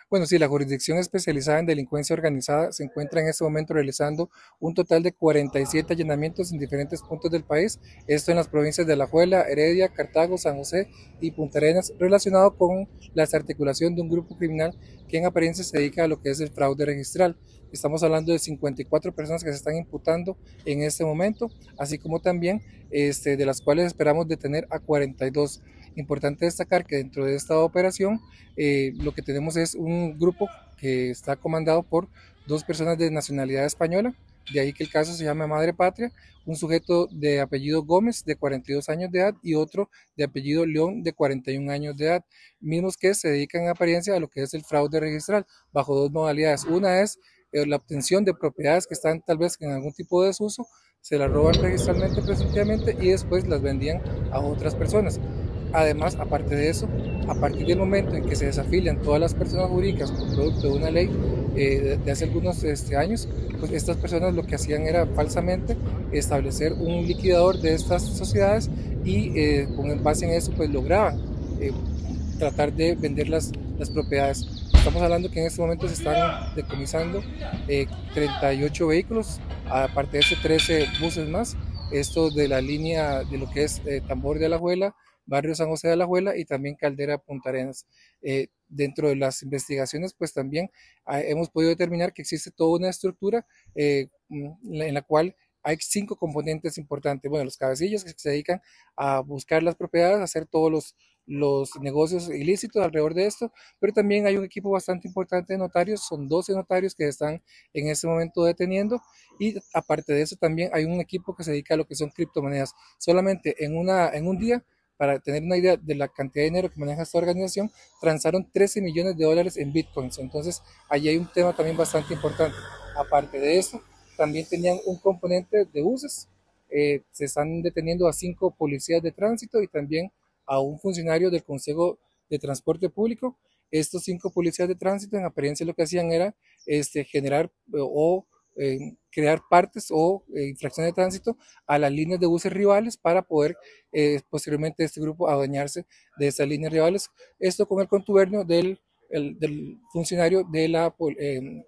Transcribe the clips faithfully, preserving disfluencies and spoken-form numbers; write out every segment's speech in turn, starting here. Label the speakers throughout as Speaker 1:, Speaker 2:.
Speaker 1: Bueno, sí, la Jurisdicción Especializada en Delincuencia Organizada se encuentra en este momento realizando un total de cuarenta y siete allanamientos en diferentes puntos del país, esto en las provincias de Alajuela, Heredia, Cartago, San José y Punta Arenas, relacionado con la articulación de un grupo criminal que en apariencia se dedica a lo que es el fraude registral. Estamos hablando de cincuenta y cuatro personas que se están imputando en este momento, así como también este, de las cuales esperamos detener a cuarenta y dos. Importante destacar que dentro de esta operación eh, lo que tenemos es un grupo que está comandado por dos personas de nacionalidad española, de ahí que el caso se llama Madre Patria, un sujeto de apellido Gómez de cuarenta y dos años de edad y otro de apellido León de cuarenta y un años de edad, mismos que se dedican en apariencia a lo que es el fraude registral bajo dos modalidades. Una es eh, la obtención de propiedades que están tal vez en algún tipo de desuso, se las roban registralmente presuntivamente y después las vendían a otras personas. Además, aparte de eso, a partir del momento en que se desafilian todas las personas jurídicas por producto de una ley eh, de, de hace algunos este, años, pues estas personas lo que hacían era falsamente establecer un liquidador de estas sociedades y eh, con base en eso pues lograban eh, tratar de vender las, las propiedades. Estamos hablando que en este momento se están decomisando eh, treinta y ocho vehículos, aparte de eso trece buses más, estos de la línea de lo que es eh, Tambor de Alajuela, Barrio San José de Alajuela y también Caldera Punta Arenas. Eh, dentro de las investigaciones, pues también ah, hemos podido determinar que existe toda una estructura eh, en la cual hay cinco componentes importantes. Bueno, los cabecillos que se dedican a buscar las propiedades, a hacer todos los, los negocios ilícitos alrededor de esto, pero también hay un equipo bastante importante de notarios, son doce notarios que están en este momento deteniendo y aparte de eso también hay un equipo que se dedica a lo que son criptomonedas. Solamente en, una, en un día, para tener una idea de la cantidad de dinero que maneja esta organización, transaron trece millones de dólares en bitcoins. Entonces, allí hay un tema también bastante importante. Aparte de eso, también tenían un componente de buses. Eh, se están deteniendo a cinco policías de tránsito y también a un funcionario del Consejo de Transporte Público. Estos cinco policías de tránsito en apariencia lo que hacían era este, generar eh, o eh, crear partes o eh, infracciones de tránsito a las líneas de buses rivales para poder eh, posteriormente este grupo adueñarse de esas líneas rivales. Esto con el contubernio del, el, del funcionario de la, eh,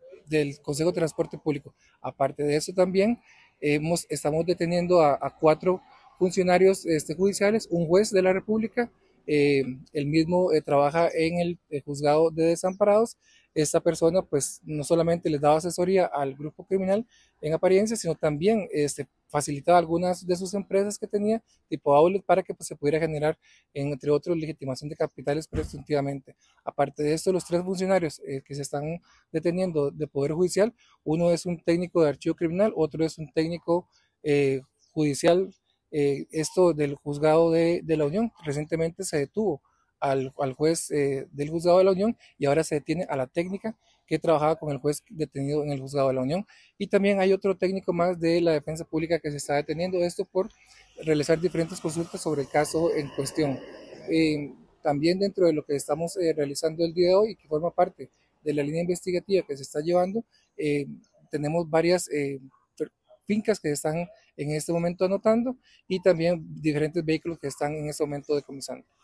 Speaker 1: del Consejo de Transporte Público. Aparte de eso también hemos, estamos deteniendo a, a cuatro funcionarios este, judiciales, un juez de la República, eh, el mismo eh, trabaja en el, el juzgado de desamparados. Esta persona pues no solamente les daba asesoría al grupo criminal en apariencia, sino también este, facilitaba algunas de sus empresas que tenía, tipo outlet, para que pues, se pudiera generar, entre otros, legitimación de capitales presuntivamente. Aparte de esto, los tres funcionarios eh, que se están deteniendo de Poder Judicial, uno es un técnico de archivo criminal, otro es un técnico eh, judicial, eh, esto del juzgado de, de, la Unión. Recientemente se detuvo al, al juez eh, del juzgado de la Unión y ahora se detiene a la técnica que trabajaba con el juez detenido en el juzgado de la Unión. Y también hay otro técnico más de la defensa pública que se está deteniendo, esto por realizar diferentes consultas sobre el caso en cuestión. Eh, también dentro de lo que estamos eh, realizando el día de hoy, que forma parte de la línea investigativa que se está llevando, eh, tenemos varias eh, fincas que están en este momento anotando y también diferentes vehículos que están en este momento decomisando.